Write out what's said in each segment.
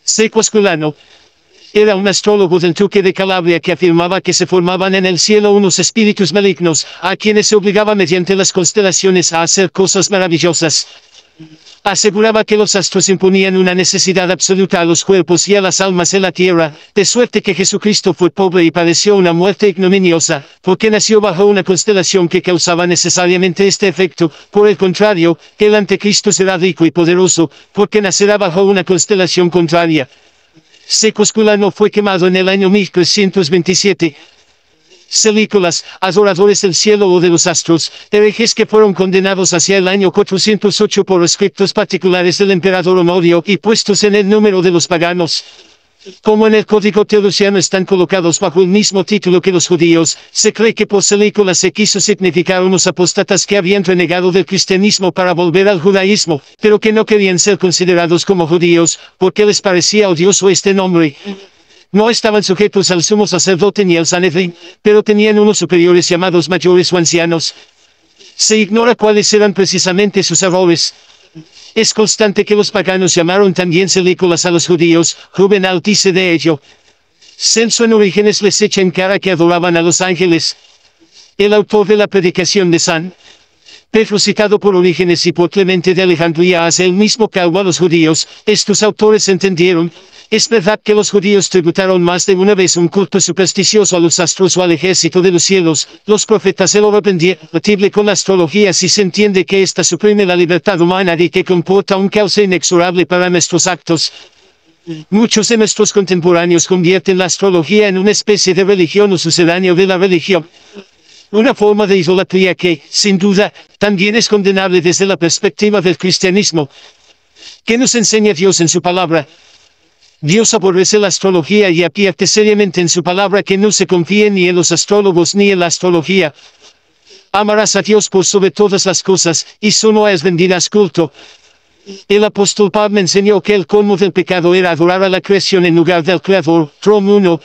Sequasculano era un astrólogo del Duque de Calabria que afirmaba que se formaban en el cielo unos espíritus malignos, a quienes se obligaba mediante las constelaciones a hacer cosas maravillosas. Aseguraba que los astros imponían una necesidad absoluta a los cuerpos y a las almas en la tierra, de suerte que Jesucristo fue pobre y padeció una muerte ignominiosa, porque nació bajo una constelación que causaba necesariamente este efecto. Por el contrario, el anticristo será rico y poderoso, porque nacerá bajo una constelación contraria. Sequasculano fue quemado en el año 1327. Celícolas, adoradores del cielo o de los astros, herejes que fueron condenados hacia el año 408 por escritos particulares del emperador Honorio y puestos en el número de los paganos. Como en el código teodosiano están colocados bajo el mismo título que los judíos, se cree que por Celícolas se quiso significar unos apóstatas que habían renegado del cristianismo para volver al judaísmo, pero que no querían ser considerados como judíos, porque les parecía odioso este nombre. No estaban sujetos al sumo sacerdote ni al Sanedrín, pero tenían unos superiores llamados mayores o ancianos. Se ignora cuáles eran precisamente sus errores. Es constante que los paganos llamaron también Celícolas a los judíos. Juvenal dice de ello. Celso en Orígenes les echa en cara que adoraban a los ángeles. El autor de la predicación de San Pedro, citado por Orígenes y por Clemente de Alejandría, hace el mismo cargo a los judíos. Estos autores entendieron. Es verdad que los judíos tributaron más de una vez un culto supersticioso a los astros o al ejército de los cielos. Los profetas se lo aprendieron, compatible con la astrología, si se entiende que ésta suprime la libertad humana y que comporta un cauce inexorable para nuestros actos. Muchos de nuestros contemporáneos convierten la astrología en una especie de religión o sucedáneo de la religión. Una forma de idolatría que, sin duda, también es condenable desde la perspectiva del cristianismo. ¿Qué nos enseña Dios en su palabra? Dios aborrece la astrología y advierte seriamente en su palabra que no se confíe ni en los astrólogos ni en la astrología. Amarás a Dios por sobre todas las cosas, y solo es rendirás culto. El apóstol Pablo enseñó que el colmo del pecado era adorar a la creación en lugar del Creador. Rom 1,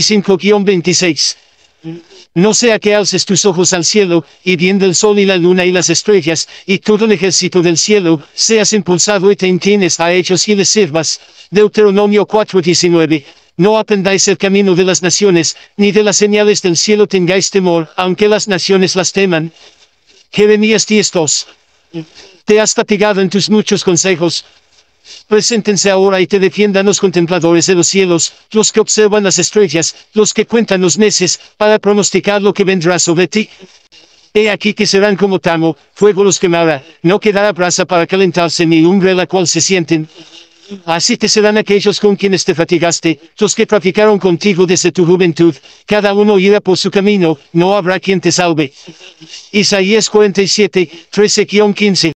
25-26. No sea que alces tus ojos al cielo, y viendo el sol y la luna y las estrellas, y todo el ejército del cielo, seas impulsado y te inclines a ellos y les sirvas. Deuteronomio 4:19. No aprendáis el camino de las naciones, ni de las señales del cielo tengáis temor, aunque las naciones las teman. Jeremías 10:2. Te has fatigado en tus muchos consejos. Preséntense ahora y te defiendan los contempladores de los cielos, los que observan las estrellas, los que cuentan los meses, para pronosticar lo que vendrá sobre ti. He aquí que serán como tamo, fuego los quemará, no quedará brasa para calentarse ni lumbre la cual se sienten. Así te serán aquellos con quienes te fatigaste, los que traficaron contigo desde tu juventud, cada uno irá por su camino, no habrá quien te salve. Isaías 47, 13-15.